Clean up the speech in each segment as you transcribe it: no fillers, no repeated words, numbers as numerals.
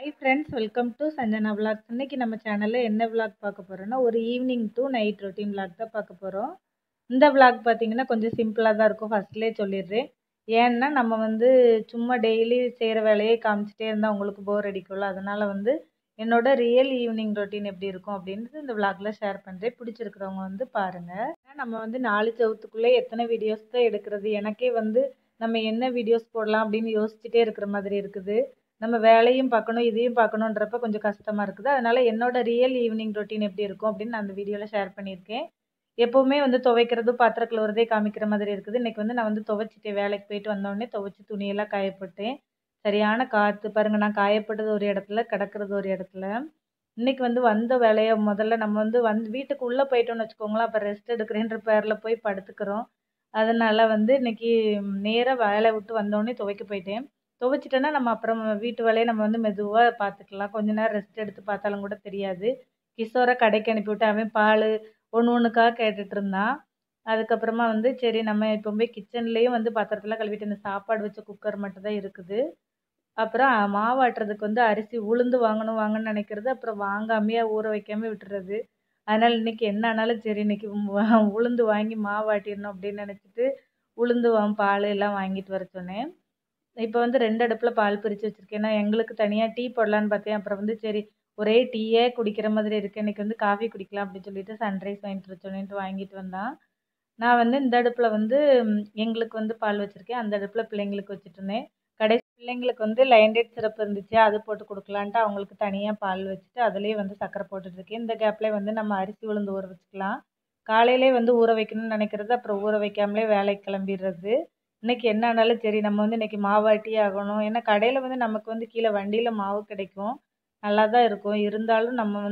Hi friends, welcome to Sanjana Vlogs. இன்னைக்கு நம்ம சேனல்ல என்ன vlog பார்க்க போறோம்னா ஒரு evening to night routine vlog தான் பார்க்க போறோம். இந்த vlog பாத்தீங்கன்னா கொஞ்சம் சிம்பிளா தான் இருக்கும். ஃபர்ஸ்ட்லயே சொல்லிடுறேன். ஏன்னா நம்ம சும்மா டெய்லி செய்யற வேலையை காமிச்சிட்டே இருந்தா உங்களுக்கு போர் அடிக்கும்ல. அதனால என்னோட ரியல் ஈவினிங் ரொட்டீன் எப்படி இருக்கும் அப்படின்றது இந்த vlogல ஷேர் பண்றேன். பிடிச்சிருக்கிறவங்க பாருங்க. நம்ம நாலு செவத்துக்குள்ளே எத்தனை வீடியோஸ் தான் எடுக்கிறது. எனக்கே நம்ம என்ன வீடியோஸ் போடலாம் அப்படின்னு யோசிச்சுட்டே இருக்கிற மாதிரி இருக்குது. நம்ம வேலையும் பார்க்கணும் இதையும் பார்க்கணுன்றப்ப கொஞ்சம் கஷ்டமா இருக்குது. அதனால என்னோட ரியல் ஈவினிங் ரொட்டீன் எப்படி இருக்கும் அப்படின்னு நான் அந்த வீடியோவில் ஷேர் பண்ணியிருக்கேன். எப்போவுமே துவைக்கிறது பாத்திரம் கழுவுறதே காமிக்கிற மாதிரி இருக்குது. இன்னைக்கு நான் துவைச்சிட்டேன். வேலைக்கு போயிட்டு வந்தோடனே துவைச்சி துணியெல்லாம் காயப்போட்டேன். சரியான காற்று பாருங்க. நான் காயப்பட்டது ஒரு இடத்துல, கிடக்கிறது ஒரு இடத்துல. இன்னைக்கு வந்த வேலையை முதல்ல நம்ம வீட்டுக்கு உள்ளே போயிட்டோம்னு வச்சுக்கோங்களேன். அப்போ ரெஸ்ட் எடுக்கிறேன்ற பேரில் போய் படுத்துக்கிறோம். அதனால இன்னைக்கு நேராக வேலை விட்டு வந்தோடனே துவைக்க போயிட்டேன். துவைச்சிட்டேன்னா நம்ம அப்புறம் வீட்டு வேலையை நம்ம மெதுவாக பார்த்துக்கலாம். கொஞ்ச நேரம் ரெஸ்ட் எடுத்து பார்த்தாலும் கூட தெரியாது. கிஷோரை கடைக்கு அனுப்பிவிட்டு அவன் பால் ஒன்றுக்காக கேட்டுட்டு இருந்தான். அதுக்கப்புறமா சரி நம்ம இப்போ போய் கிச்சன்லேயும் பாத்திரத்தில் கழுவிட்டு இந்த சாப்பாடு வச்ச குக்கர் மட்டும் தான் இருக்குது. அப்புறம் மாவாட்டுறதுக்கு அரிசி உளுந்து வாங்கணும்னு நினைக்கிறது. அப்புறம் வாங்காமையே ஊற வைக்காம விட்டுறது. அதனால் இன்றைக்கி என்ன ஆனாலும் சரி இன்றைக்கி உளுந்து வாங்கி மாவாட்டிடணும் அப்படின்னு நினச்சிட்டு உளுந்து பால் எல்லாம் வாங்கிட்டு வர சொன்னேன். இப்போ 2 அடுப்பில் பால் பிரித்து வச்சுருக்கேன். ஏன்னா எங்களுக்கு தனியாக டீ போடலான்னு பார்த்தேன். அப்புறம் சரி ஒரே டீயே குடிக்கிற மாதிரி இருக்குது. இன்றைக்கி காஃபி குடிக்கலாம் அப்படின்னு சொல்லிட்டு சன்ரைஸ் வாங்கிட்டு வர சொன்னேன்ட்டு வாங்கிட்டு வந்தான். நான் இந்த அடுப்பில் எங்களுக்கு பால் வச்சுருக்கேன். அந்த அடுப்பில் பிள்ளைங்களுக்கு வச்சுட்டு இருந்தேன். கடைசி பிள்ளைங்களுக்கு லைன் டேட் சிரப்பு இருந்துச்சு. அது போட்டு கொடுக்கலான்ட்டு அவங்களுக்கு தனியாக பால் வச்சுட்டு அதுலேயே சக்கரை போட்டுட்ருக்கேன். இந்த கேப்லேயே நம்ம அரிசி உளுந்து ஊற வச்சுக்கலாம். காலையிலே ஊற வைக்கணும்னு நினைக்கிறது. அப்புறம் ஊற வைக்காமலே வேலைக்கு கிளம்பிடுறது. இன்றைக்கி என்ன ஆனாலும் சரி நம்ம இன்றைக்கி மாவாட்டியே ஆகணும். ஏன்னா கடையில் நமக்கு கீழே வண்டியில் மாவு கிடைக்கும். நல்லா தான் இருக்கும். இருந்தாலும் நம்ம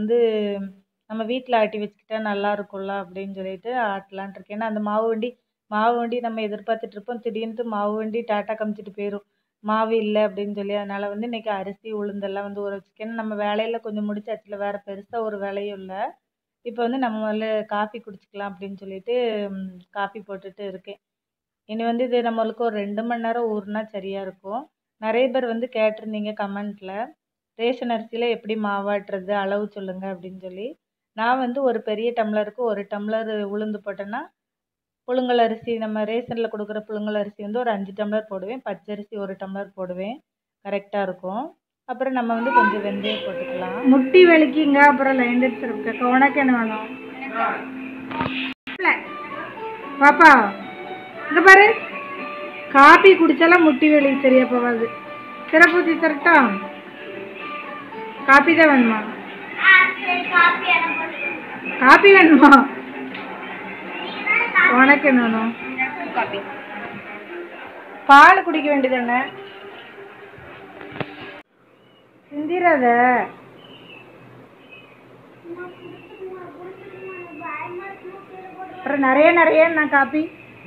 நம்ம வீட்டில் ஆட்டி வச்சுக்கிட்டா நல்லா இருக்கும்ல அப்படின்னு சொல்லிட்டு ஆட்டலான் இருக்கேன். ஏன்னா அந்த மாவு வண்டி நம்ம எதிர்பார்த்துட்ருப்போம். திடீர்னு மாவு வண்டி டாட்டா காமிச்சிட்டு போயிடும். மாவு இல்லை அப்படின்னு சொல்லி. அதனால் இன்றைக்கி அரிசி உளுந்தெல்லாம் ஊற வச்சுக்கேன். நம்ம வேலையில் கொஞ்சம் முடிச்சாச்சுல. வேறு பெருசாக ஒரு வேலையும் இல்லை. இப்போ நம்ம முதல்ல காஃபி குடிச்சிக்கலாம் அப்படின்னு சொல்லிட்டு காஃபி போட்டுட்டு இருக்கேன். இனி இது நம்மளுக்கு ஒரு 2 மணி நேரம் ஊறுனா சரியாக இருக்கும். நிறைய பேர் கேட்டிருந்தீங்க கமெண்ட்டில் ரேஷன் அரிசியில் எப்படி மாவாட்டுறது அளவு சொல்லுங்கள் அப்படின்னு சொல்லி. நான் ஒரு பெரிய டம்ளருக்கு 1 டம்ளர் உளுந்து போட்டேன்னா புழுங்கல் அரிசி நம்ம ரேஷனில் கொடுக்குற புழுங்கல் அரிசி ஒரு 5 டம்ளர் போடுவேன். பச்சரிசி 1 டம்ளர் போடுவேன். கரெக்டாக இருக்கும். அப்புறம் நம்ம கொஞ்சம் வெந்தயம் போட்டுக்கலாம். முட்டி வலிக்குங்க. அப்புறம் லைன் டேட் சிரப் கேட்க உனக்கு என்ன வேணும் பாப்பா? இங்கே பாரு, காபி குடிச்சாலாம் முட்டி வலி சரியா போகாது. சிறப்பு ஊற்றி தரட்டா? காபி தான் வேணுமா? காபி வேணுமா? உனக்கு என்ன வேணும்? காபி. பால் குடிக்க வேண்டியதானே? சிந்திராத. அப்புறம் நிறைய நான் காபி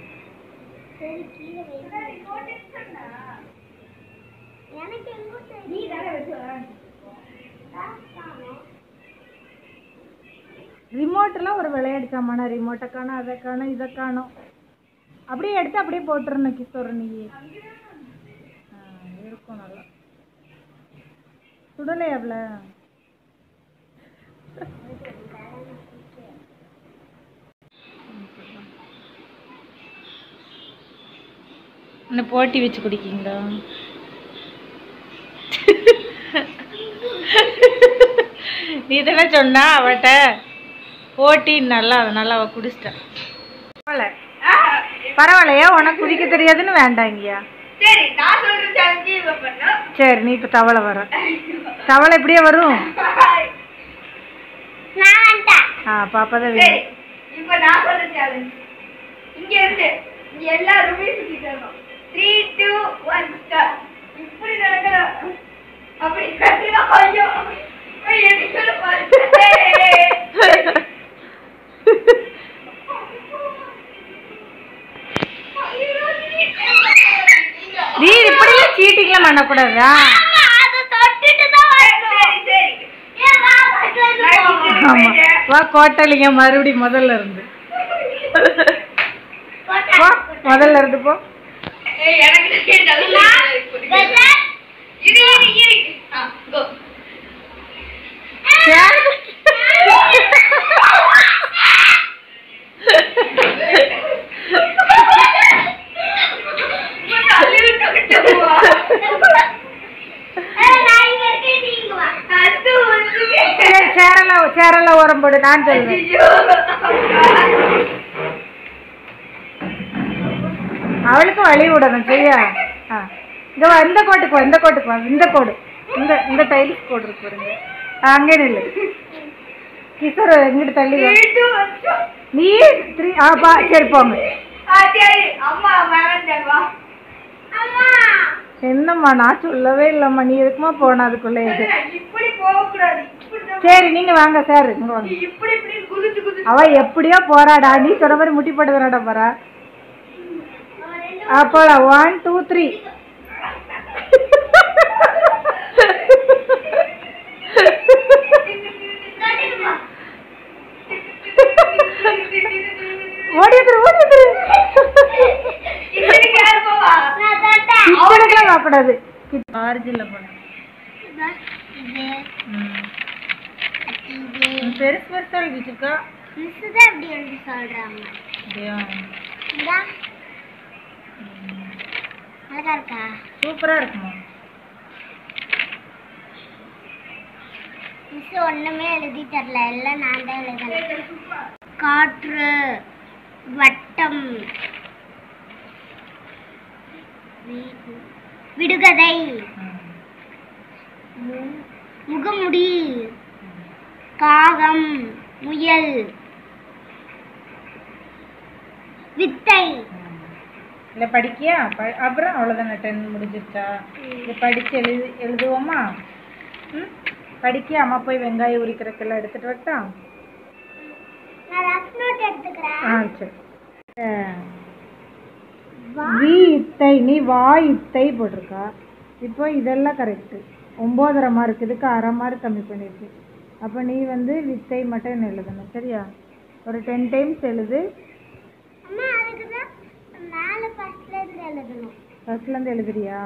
ரிமோட்டெல்லாம் ஒரு விளையாட்டு சாமான. ரிமோட்டை காணும், அதை காணும், இதை காணும். அப்படியே எடுத்து அப்படியே போட்டுருணும் கிஷோர். நீ இருக்கும் நல்லா சுடலை எவ்வளோ இன்னும் போட்டி வச்சு குடிக்கீங்களா? நீ தானே சொன்னா அவட்ட போட்டி நல்லா. அதனால அவள் குடிச்சிட்டான். பரவாயில்லையா? உனக்கு குடிக்க தெரியாதுன்னு வேண்டாங்கய்யா. சரி நீ இப்போ தவளை வர. தவளை எப்படியே வரும்? பாப்பா தான் வேணும். இப்போ நான் சொல்ற சேலஞ்ச் இங்க இருந்து எல்லாரும் சுத்தி தரணும். 3 2 1 ஸ்டார்ட். இப்படி நடக்கணும். அப்படி கத்தினா ஐயோ ஏய் சொல்ல பாரு. நீ இப்படிலாம் சீட்டிங்லாம் பண்ணக்கூடாதா? ஆமா வா கோட்டலிங்க மறுபடியும் முதல்ல இருந்து போ. சேரெல்லாம் ஓரம் போடு, நான் சொல்லுவேன். அவளுக்கு வழி விடணும் சரியா? இங்க வா, இந்த கோட்டுக்கு வா, இந்த கோட்டுக்கு வா, இந்த கோடு, இந்த டைல்ஸ் கோடு இருக்கு பாருங்க, அங்கே நில்லு. கிஷோர் எங்கிட்ட தள்ளி வா. நீ 3 சரி போங்க. என்னம்மா நான் சொல்லவே இல்லம்மா, நீ எதுக்குமா போன அதுக்குள்ள? சரி நீங்க வாங்க சார், இங்க வாங்க. அவ எப்படியோ போறாடா, நீ சொன்ன மாதிரி முட்டி போட்டு தானடா போறா. போலாம் 1 2 3. ஓடியதுரு இப்படிக்கெல்லாம் பார்க்கக்கூடாது. ஆரிஜினில் போனேன். பெருசு பெருசா எழுதிச்சிருக்கா. அப்படி எழுதி சொல்றாங்க. சூப்பரா இருக்குமா? மிஸ் ஒண்ணுமே எழுதி தரல, எல்லாம் நான் தான் எழுதுறேன். காற்று, வட்டம், விடுகதை, முகமுடி, காகம், முயல், வித்தை. இல்லை படிக்கியா? அப்புறம் அவ்வளோதானே, 10 முடிஞ்சிருச்சா? இது படித்து எழுதுவோமா? படிக்கியா? அம்மா போய் வெங்காயம் உரிக்கிறதுக்கெல்லாம் எடுத்துகிட்டு வரட்டா? சரி. இத்தை, நீ வா இத்தை போட்டிருக்கா. இப்போ இதெல்லாம் கரெக்டு. 9.5 மார்க், இதுக்கு 1/2 மார்க் கம்மி பண்ணியிருக்கு. அப்போ நீ வந்து வித்தை மட்டும் எழுதணும் சரியா? ஒரு 10 டைம்ஸ் எழுது. ஃபர்ஸ்ட்லேருந்து எழுதுறியா?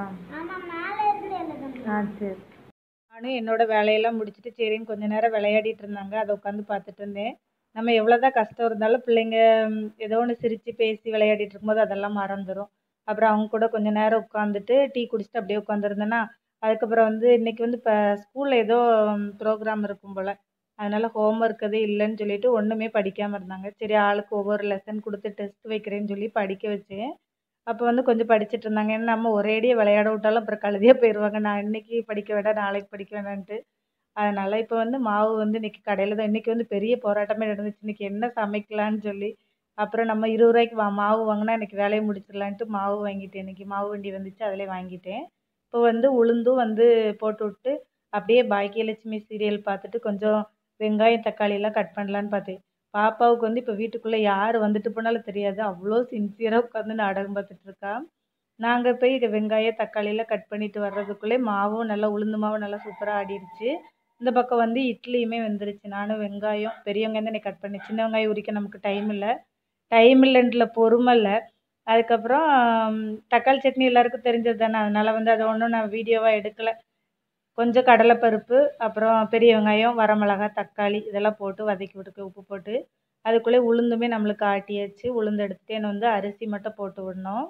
சரி. நானும் என்னோட வேலையெல்லாம் முடிச்சுட்டு சரின்னு கொஞ்ச நேரம் விளையாடிட்டு இருந்தாங்க, அதை உட்காந்து பார்த்துட்டு இருந்தேன். நம்ம எவ்வளோதான் கஷ்டம் இருந்தாலும் பிள்ளைங்க ஏதோ ஒன்று சிரித்து பேசி விளையாடிட்டு இருக்கும்போது அதெல்லாம் மறந்துடும். அப்புறம் அவங்க கூட கொஞ்ச நேரம் உட்காந்துட்டு டீ குடிச்சிட்டு அப்படியே உட்காந்துருந்தேன்னா, அதுக்கப்புறம் வந்து இன்றைக்கி வந்து இப்போ ஸ்கூலில் ஏதோ ப்ரோக்ராம் இருக்கும் போல், அதனால் ஹோம்ஒர்க் எதுவும் இல்லைன்னு சொல்லிட்டு ஒன்றுமே படிக்காமல் இருந்தாங்க. சரி ஆளுக்கு ஒவ்வொரு லெசன் கொடுத்து டெஸ்ட் வைக்கிறேன்னு சொல்லி படிக்க வச்சேன். அப்போ வந்து கொஞ்சம் படிச்சுட்டு இருந்தாங்க. ஏன்னா நம்ம ஒரேடியாக விளையாட விட்டாலும் அப்புறம் கழுதியாக போயிடுவாங்க, நான் இன்றைக்கி படிக்க வேண்டாம் நாளைக்கு படிக்க வேண்டான்ட்டு. அதனால் இப்போ வந்து மாவு வந்து இன்றைக்கி கடையில் தான், இன்றைக்கி வந்து பெரிய போராட்டமே நடந்துச்சு, இன்றைக்கி என்ன சமைக்கலான்னு சொல்லி. அப்புறம் நம்ம 20 ரூபாய்க்கு மாவு வாங்கினா இன்றைக்கி வேலையை முடிச்சிடலான்ட்டு மாவு வாங்கிட்டேன். இன்றைக்கி மாவு வண்டி வந்துச்சு, அதிலே வாங்கிட்டேன். இப்போ வந்து உளுந்தும் வந்து போட்டு விட்டு அப்படியே பாக்கியலட்சுமி சீரியல் பார்த்துட்டு கொஞ்சம் வெங்காயம் தக்காளியெல்லாம் கட் பண்ணலான்னு பார்த்தேன். பாப்பாவுக்கு வந்து இப்போ வீட்டுக்குள்ளே யார் வந்துட்டு போனாலும் தெரியாது, அவ்வளோ சின்சியராக உட்காந்து நாடகம் பார்த்துட்ருக்கா. நாங்கள் போய் வெங்காயம் தக்காளியெல்லாம் கட் பண்ணிட்டு வர்றதுக்குள்ளே மாவும் நல்லா உளுந்து மாவும் நல்லா சூப்பராக ஆடிடுச்சு. இந்த பக்கம் வந்து இட்லியுமே வெந்துருச்சு. நானும் வெங்காயம் பெரிய வெங்காயம் தான் எனக்கு கட் பண்ணேன், சின்ன வெங்காயம் உரிக்க நமக்கு டைம் இல்லைன்ட்டுல பொறுமை இல்லை. அதுக்கப்புறம் தக்காளி சட்னி எல்லாருக்கும் தெரிஞ்சது தானே, அதனால் வந்து அதை ஒன்றும் நான் வீடியோவாக எடுக்கலை. கொஞ்சம் கடலைப்பருப்பு, அப்புறம் பெரிய வெங்காயம், வரமிளகாய், தக்காளி இதெல்லாம் போட்டு வதக்கி விட்டுக்கு உப்பு போட்டு, அதுக்குள்ளே உளுந்துமே நம்மளுக்கு ஆட்டியாச்சு. உளுந்து எடுத்துகிட்டு என்ன வந்து அரிசி மட்டும் போட்டு விடணும்.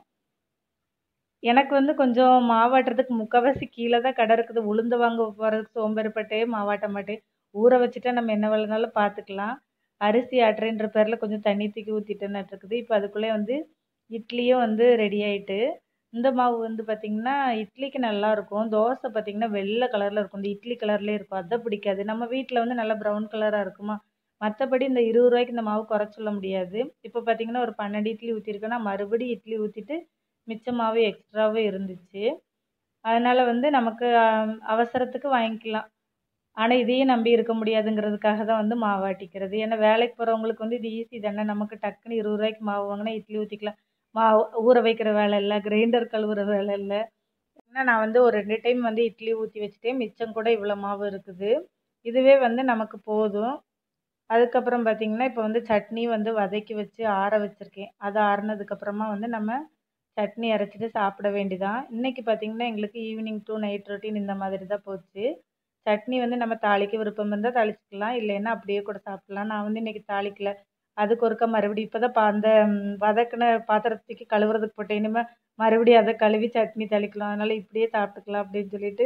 எனக்கு வந்து கொஞ்சம் மாவாட்டுறதுக்கு முக்கால்வாசி கீழே தான் கடை இருக்குது, உளுந்து வாங்க போகிறதுக்கு சோம்பேறிப்பட்டே மாவாட்ட மாட்டேன். ஊற வச்சுட்டா நம்ம என்ன வேலைனாலும் பார்த்துக்கலாம். அரிசி ஆட்டுறேன்ற பேரில் கொஞ்சம் தண்ணி தூக்கி ஊற்றிட்டேன்னு இருக்குது. இப்போ அதுக்குள்ளே வந்து இட்லியும் வந்து ரெடி ஆகிட்டு. இந்த மாவு வந்து பார்த்திங்கன்னா இட்லிக்கு நல்லாயிருக்கும், தோசை பார்த்திங்கன்னா வெள்ளை கலரில் இருக்கும், இந்த இட்லி கலர்லேயே இருக்கும், அதை பிடிக்காது. நம்ம வீட்டில் வந்து நல்லா ப்ரௌன் கலராக இருக்குமா, மற்றபடி இந்த 20 ரூபாய்க்கு இந்த மாவு குறை சொல்ல முடியாது. இப்போ பார்த்திங்கன்னா ஒரு 12 இட்லி ஊற்றிருக்கேன்னா மறுபடியும் இட்லி ஊற்றிட்டு மிச்ச மாவு எக்ஸ்ட்ராவே இருந்துச்சு. அதனால் வந்து நமக்கு அவசரத்துக்கு வாங்கிக்கலாம். ஆனால் இதையும் நம்பி இருக்க முடியாதுங்கிறதுக்காக தான் வந்து மாவாட்டிக்கிறது. ஏன்னா வேலைக்கு போகிறவங்களுக்கு வந்து இது ஈஸி தானே, நமக்கு டக்குன்னு 20 ரூபாய்க்கு மாவு வாங்கினா இட்லி ஊற்றிக்கலாம். மாவு ஊற வைக்கிற வேலை இல்லை, கிரைண்டர் கழுவுற வேலை இல்லை. ஏன்னா நான் வந்து ஒரு 2 டைம் வந்து இட்லி ஊற்றி வச்சுட்டேன், மிச்சம் கூட இவ்வளோ மாவு இருக்குது. இதுவே வந்து நமக்கு போதும். அதுக்கப்புறம் பார்த்திங்கன்னா இப்போ வந்து சட்னி வந்து வதக்கி வச்சு ஆற வச்சுருக்கேன். அது ஆறுனதுக்கப்புறமா வந்து நம்ம சட்னி அரைச்சிட்டு சாப்பிட வேண்டியதான். இன்றைக்கி பார்த்திங்கன்னா எங்களுக்கு ஈவினிங் டு நைட் ரொட்டீன் இந்த மாதிரி தான் போச்சு. சட்னி வந்து நம்ம தாளிக்க விருப்பம் இருந்தால் தாளிச்சிக்கலாம், இல்லைன்னா அப்படியே கூட சாப்பிட்லாம். நான் வந்து இன்றைக்கி தாளிக்கல, அதுக்கு ஒருக்கா மறுபடியும் இப்போ தான் அந்த வதக்கின பாத்திரத்துக்கு கழுவுறதுக்கு போட்டேன், இனிமேல் மறுபடியும் அதை கழுவி சட்னி தாளிக்கலாம், அதனால் இப்படியே சாப்பிட்டுக்கலாம் அப்படின்னு சொல்லிட்டு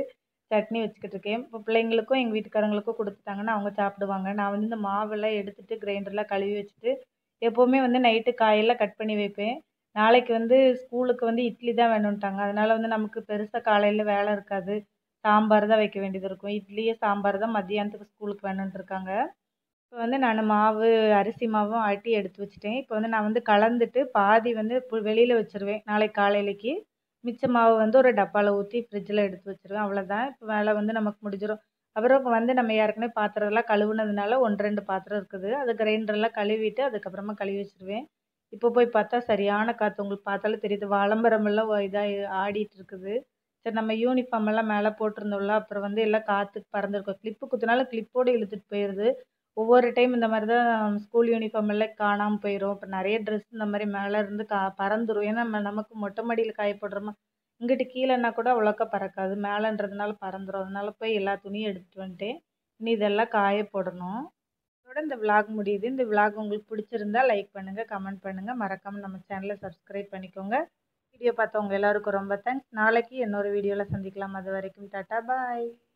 சட்னி வச்சுக்கிட்டு இருக்கேன். இப்போ பிள்ளைங்களுக்கும் எங்கள் வீட்டுக்காரங்களுக்கும் கொடுத்துட்டாங்கன்னா அவங்க சாப்பிடுவாங்க. நான் வந்து இந்த மாவெல்லாம் எடுத்துட்டு கிரைண்டர்லாம் கழுவி வச்சுட்டு எப்போவுமே வந்து நைட்டு காயெல்லாம் கட் பண்ணி வைப்பேன். நாளைக்கு வந்து ஸ்கூலுக்கு வந்து இட்லி தான் வேணுன்ட்டாங்க. அதனால வந்து நமக்கு பெருசா காலையில வேலை இருக்காது. சாம்பார் தான் வைக்க வேண்டியது இருக்கும். இட்லி, சாம்பார் தான் மதியானத்துக்கு ஸ்கூலுக்கு வேணுன்ட்டு இருக்காங்க. இப்போ வந்து நான் மாவு அரிசி மாவும் ஆட்டி எடுத்து வச்சுட்டேன். இப்போ வந்து நான் வந்து கலந்துட்டு பாதி வந்து இப்போ வெளியில வச்சுருவேன். நாளைக்கு காலையிலக்கு. மிச்ச மாவு வந்து ஒரு டப்பால ஊத்தி ஃப்ரிட்ஜில எடுத்து வச்சுருவேன். அவ்வளோதான். இப்போ வேலை வந்து நமக்கு முடிஞ்சிரும். அப்புறம் இப்ப வந்து நம்ம ஏற்கனவே பாத்திரம்லாம் கழுவுனதுனால 1, 2 பாத்திரம் இருக்குது. அது கிரைண்டர்லாம் கழுவிட்டு அதுக்கப்புறமா கழுவி வச்சுருவேன். இப்போ போய் பார்த்தா சரியான காத்து. உங்களுக்கு பார்த்தாலே தெரியுது. வாழமரமெல்லாம் இதாகி ஆடிட்டு இருக்குது. சரி நம்ம யூனிஃபார்ம் எல்லாம் மேலே போட்டிருந்தோம்ல. அப்புறம் வந்து எல்லாம் காத்துக்கு பறந்துருக்கும். கிளிப்பு குத்துனாலும் கிளிப்போட இழுத்துட்டு போயிருது. ஒவ்வொரு டைம் இந்த மாரி தான் ஸ்கூல் யூனிஃபார்ம் எல்லாம் காணாம போயிரும். அப்புறம் நெறைய ட்ரெஸ் இந்த மாரி மேல இருந்து பறந்துரும். ஏன்னா நமக்கு மொட்டை மாடியில காய போடுறோமா, இங்கிட்டு கீழன்னா கூட அவ்வளோக்கா பறக்காது. மேலன்றதுனால பறந்துரும். அதனால போய் எல்லா துணியும் எடுத்துட்டு வந்துட்டேன். இனி இதெல்லாம் காய போடணும். இதோட இந்த விளாக் முடியுது. இந்த விளாக் உங்களுக்கு பிடிச்சிருந்தா லைக் பண்ணுங்க, கமெண்ட் பண்ணுங்க. மறக்காம நம்ம சேனல சப்ஸ்கிரைப் பண்ணிக்கோங்க. வீடியோ பார்த்தவங்க எல்லாருக்கும் ரொம்ப தேங்க்ஸ். நாளைக்கு இன்னொரு வீடியோல சந்திக்கலாம். அதுவரைக்கும் டாட்டா பாய்.